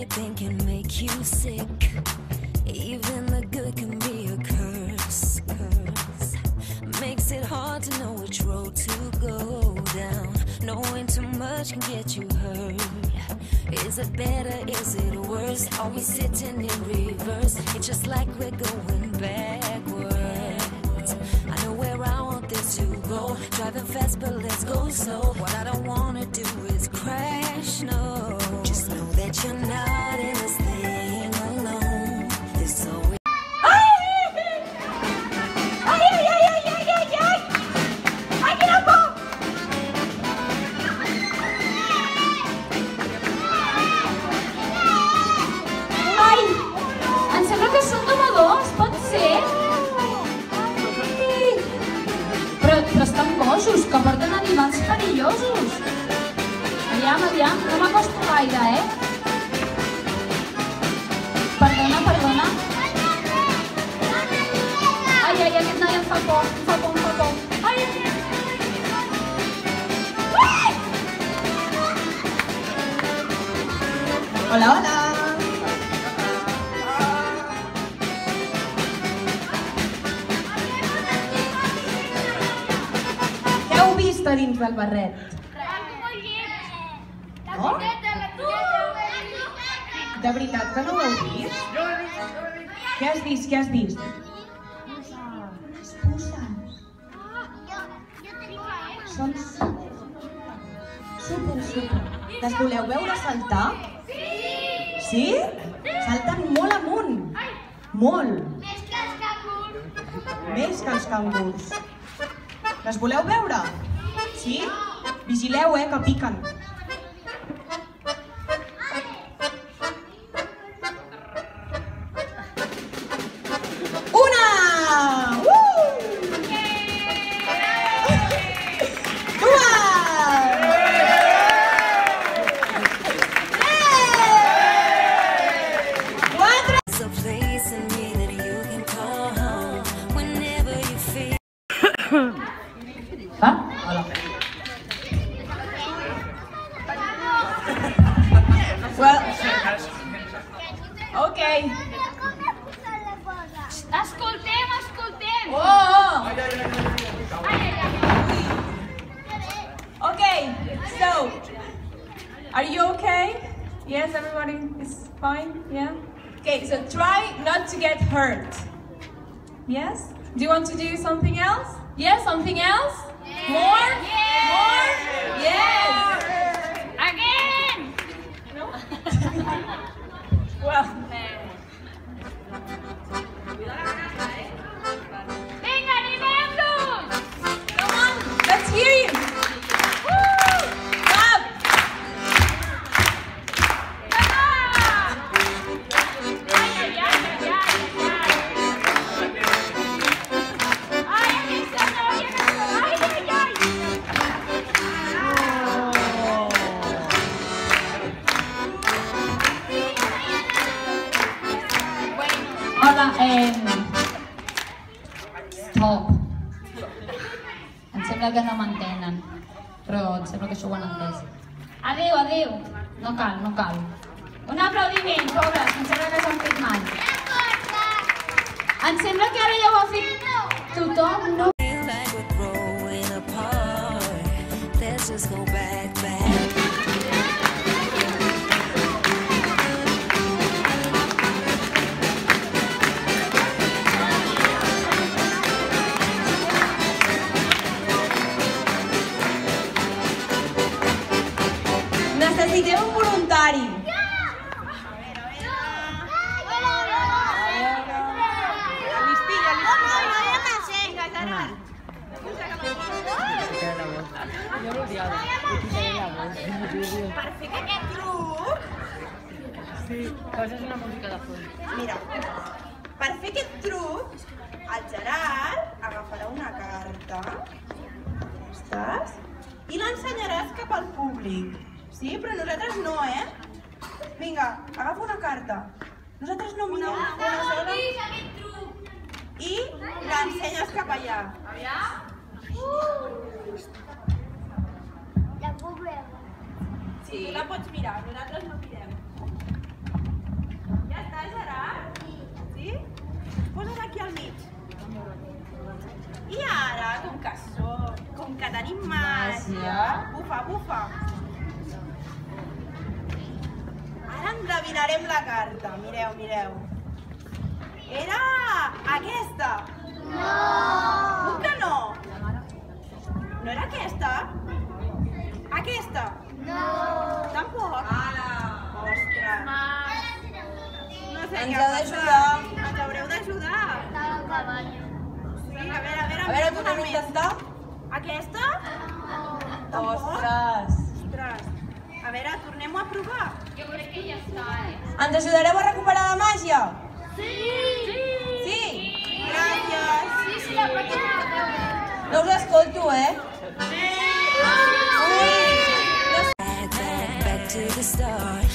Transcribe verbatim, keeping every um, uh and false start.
anything can make you sick. Even the good can be a curse, curse. Makes it hard to know which road to go down. Knowing too much can get you hurt. Is it better, is it worse? Are we sitting in reverse? It's just like we're going backwards. I know where I want this to go. Driving fast, but let's go slow. What I don't wanna do is crash, no. Just know that you're not in this thing alone. There's always que porten animals perillosos. Aviam, aviam, no m'acosto gaire, eh? Perdona, perdona. Ai, ai, aquest noi em fa por, em fa por, em fa por. Ai, ai, ai. Hola, hola. Dins del barret. No? De veritat que no ho heu vist? Què has vist? Què has vist? Les puces. Són super, super, super. Les voleu veure saltar? Sí? Salten molt amunt. Molt. Més que els cangurs. Més que els cangurs. Les voleu veure? Sí? Vigileu, eh, que piquen. Una! Uh! Dues! Quatre! Va? Hola. Well, okay. Escoltem, escoltem. Oh, oh. Okay, so, are you okay? Yes, everybody is fine, yeah? Okay, so try not to get hurt. Yes? Do you want to do something else? Yes, something else? Yeah. More? Yeah. More? Yes! Again! No? Well. Venga, animem-nos! Come on, let's hear you! Woo! Clap! Ay, ay, ay, ay, ay, ay, aquesta noia que se... Ai, ai, ai! Hola, eh... Stop. Em sembla que no m'entenen, però em sembla que això ho han entès. Adéu, adéu. No cal, no cal. Un aplaudiment, pobres, em sembla que s'han fet mal. Em sembla que ara ja ho ha fet tothom, no? Just go back, back. Necessitem un voluntari. Per fer aquest truc... Sí, poses una música de fons. Mira, per fer aquest truc, el Gerard agafarà una carta, estàs? I l'ensenyaràs cap al públic. Sí? Però nosaltres no, eh? Vinga, agafa una carta. Nosaltres no mirem una sola. I l'ensenyes cap allà. Aviam? La puc veure. Sí, la pots mirar, nosaltres no mirem. encertar, Gerard? Sí? Posa't aquí al mig. I ara, com que som, com que tenim màgia, bufa, bufa. Ara endevinarem la carta. Mireu, mireu. Era aquesta. No! Com que no? No era aquesta? Aquesta? No! Tampoc? Ala! Ostres! No sé Ens què ha ha d'ajudar. passat. Ens haureu d'ajudar. Sí, a veure, a veure, A veure, una tornem a més. intentar? Aquesta? Tampoc? Ostres! Ostres! A veure, tornem-ho a provar. Jo crec que ja està, eh? Ens ajudareu a recuperar la màgia? Sí! Sí? Gràcies! Sí, sí, la pròxima. No us escolto, eh? Back, back, back to the start.